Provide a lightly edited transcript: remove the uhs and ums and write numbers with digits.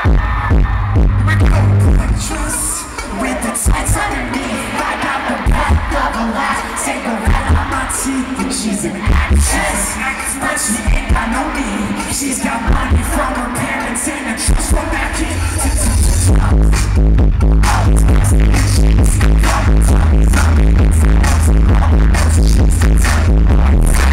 With the tights underneath, I got the back of a laugh. Take the rat out my teeth, and she's an actress. But she ain't got no need. She's got money from her parents and a trust from that kid. She's